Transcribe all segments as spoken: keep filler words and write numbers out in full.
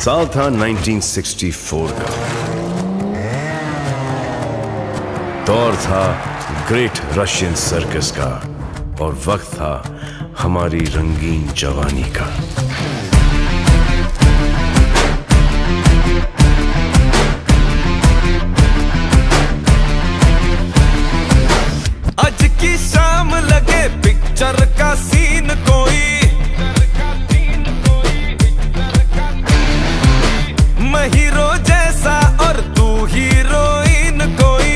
साल था उन्नीस सौ चौंसठ का। दौर था ग्रेट रशियन सर्कस का और वक्त था हमारी रंगीन जवानी का। आज की शाम लगे पिक्चर का सीन कोई, मैं हीरो जैसा और तू हीरोइन कोई।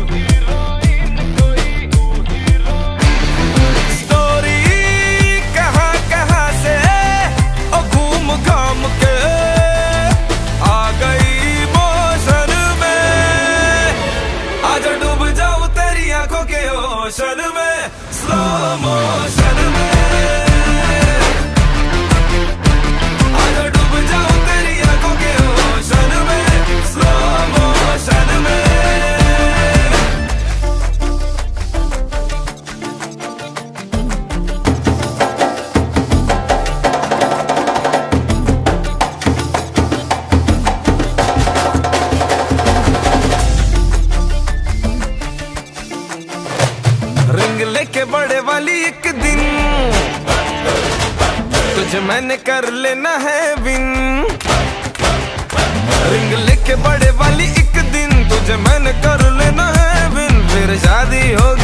स्टोरी कहाँ कहाँ से ओ घूम घाम के आ गई मोशन में। आज डूब जाऊं तेरी आंखों के ओशन में, स्लो मोशन में। रिंग लेके बड़े वाली एक दिन तुझे मैंने कर लेना है विन। रिंग लेके बड़े वाली एक दिन तुझे मैंने कर लेना है विन। फिर शादी होगी